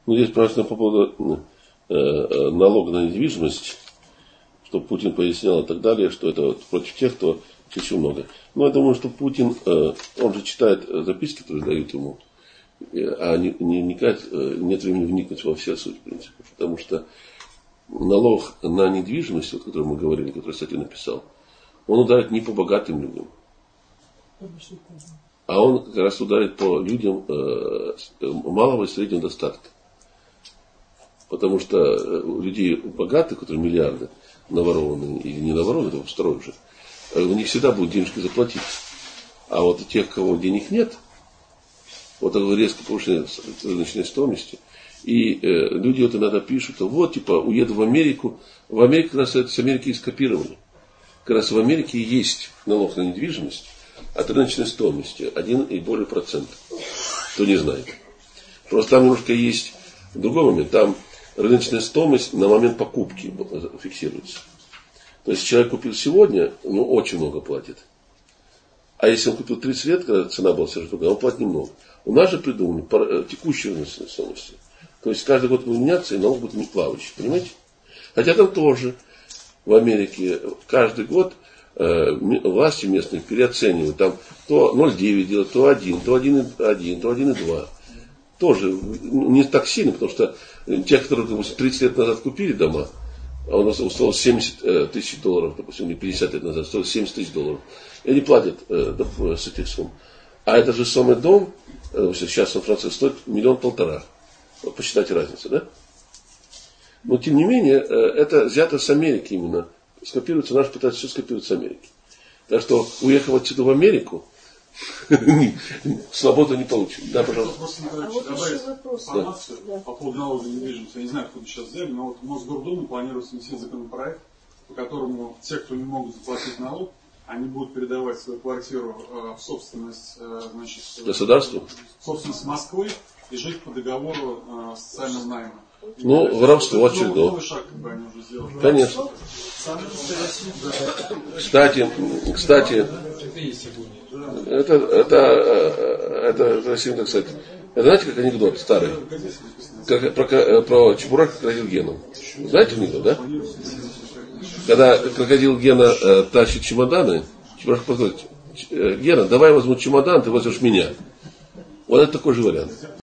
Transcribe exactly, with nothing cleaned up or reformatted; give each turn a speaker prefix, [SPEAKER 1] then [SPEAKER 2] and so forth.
[SPEAKER 1] Ну, здесь просто по поводу э, налога на недвижимость, чтобы Путин пояснял и так далее, что это вот против тех, кто еще много. Но я думаю, что Путин, э, он же читает записки, которые дают ему, а не, не, никак, нет времени вникнуть во все суть принципов. Потому что налог на недвижимость, о котором мы говорили, который, кстати, написал, он ударит не по богатым людям, а он как раз ударит по людям э, малого и среднего достатка. Потому что у людей богатых, которые миллиарды наворованные или не наворованные, это второй уже, у них всегда будут денежки заплатить. А вот у тех, кого денег нет, вот такое резко повышение рыночной стоимости, и э, люди вот иногда пишут, вот, типа, уеду в Америку. В Америке как раз это с Америки и скопировали. Как раз в Америке есть налог на недвижимость от рыночной стоимости один и более процент. Кто не знает. Просто там немножко есть другой момент. Там рыночная стоимость на момент покупки фиксируется. То есть человек купил сегодня, ну, очень много платит. А если он купил тридцать лет, когда цена была все же другая, он платит немного. У нас же придумали текущую рыночную стоимость. То есть каждый год будет меняться, и налог будет не плавающий. Понимаете? Хотя там тоже в Америке каждый год э, власти местные переоценивают. Там то ноль целых девять делают, то один, то один и один, то один и два. Тоже не так сильно, потому что те, которые, допустим, тридцать лет назад купили дома, а у нас стоило семьдесят тысяч долларов, допустим, или пятьдесят лет назад стоило семьдесят тысяч долларов. И они платят э, с этих сумм. А это же самый дом, э, сейчас во Франции стоит миллион полтора. Вот посчитайте разницу, да? Но тем не менее, э, это взято с Америки именно. Скопируется, наш пытается все скопировать с Америки. Так что, уехав отсюда в Америку, свободу не получим. Да, пожалуйста.
[SPEAKER 2] А вот еще вопрос. Информацию по поводу налога на недвижимость. Я не знаю, откуда сейчас взяли, но вот в Мосгордуму планируется внести законопроект, по которому те, кто не могут заплатить налог, они будут передавать свою квартиру в собственность, значит,
[SPEAKER 1] государству,
[SPEAKER 2] в собственность Москвы и жить по договору социального найма.
[SPEAKER 1] Ну, воровство очередное.
[SPEAKER 2] Новый шаг, как бы они уже сделали.
[SPEAKER 1] Конечно. Кстати, кстати, это, это, это, это, так сказать, это, знаете, как анекдот старый, как, про, про Чебурака крокодил Гену. Знаете анекдот, да? Когда крокодил Гена э, тащит чемоданы, Чебурак подходит: Гена, давай я возьму чемодан, ты возьмешь меня. Вот это такой же вариант.